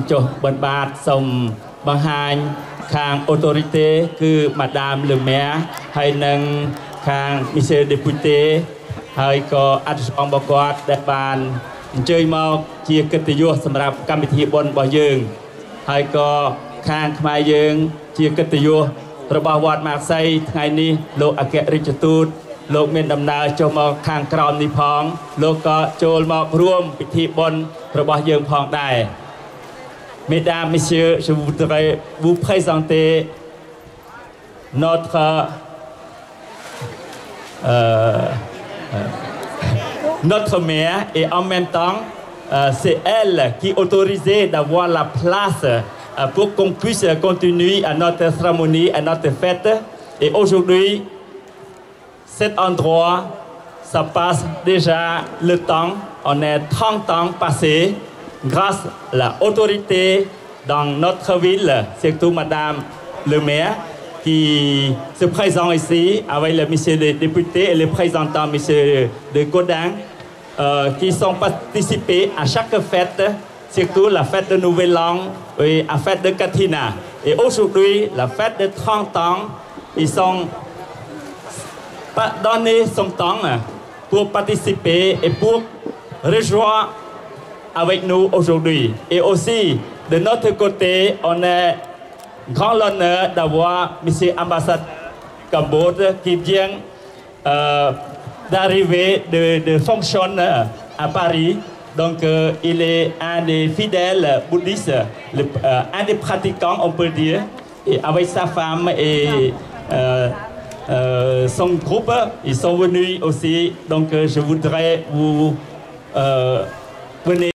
โจบันบาทสมบางฮานคางออโตริเต้คือมาดามหรือแม่ให้นังคางมิเชลเดปูเต้ให้ก็อัดสองบกอดได้บานเจยมาเกียรติยศสำหรับกรรมพิธีบนบ่อยืงให้ก็คางขมายยืงเกียรติยศระบาวอดมากไซไงนี้โลกอเกริจตูดโลกเมนดำนาโจมาคางกรอนนิพองโลกก็โจลมาร่วมพิธีบนระบายืงพองได้ Mesdames, Messieurs, je voudrais vous présenter notre mère et en même temps, c'est elle qui est autorisée d'avoir la place pour qu'on puisse continuer à notre cérémonie, à notre fête. Et aujourd'hui, cet endroit, ça passe déjà le temps, on est 30 ans passés. Grâce à l'autorité dans notre ville, surtout Madame le maire, qui se présente ici avec le monsieur le député et le représentant monsieur de Godin, qui sont participés à chaque fête, surtout la fête de Nouvel An et la fête de Katina. Et aujourd'hui, la fête de 30 ans, ils sont donné son temps pour participer et pour rejoindre avec nous aujourd'hui. Et aussi, de notre côté, on a grand l'honneur d'avoir M. Ambassadeur Cambodge qui vient d'arriver de fonctionner à Paris. Donc, il est un des fidèles bouddhistes, un des pratiquants, on peut dire. Et avec sa femme et son groupe, ils sont venus aussi. Donc, je voudrais vous venir.